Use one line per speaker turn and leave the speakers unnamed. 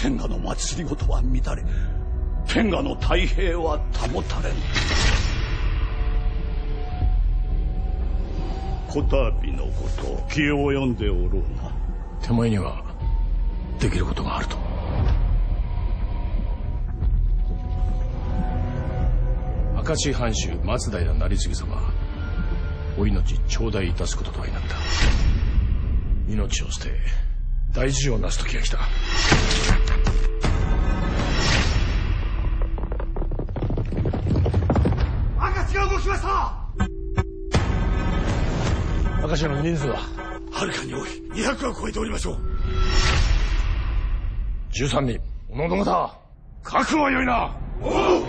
天下の政は乱れ、天下の太平は保たれぬ。こたびのこと気を及んでおろうな。
手前にはできることがあると。明石藩主松平成次様、お命頂戴いたすこととはなった。命を捨て大事をなす時が来た。
明石が動きました。
明石の人数は
はるかに多い。200は超えておりましょう。
13人。おのど方、覚悟はよいな。
おう。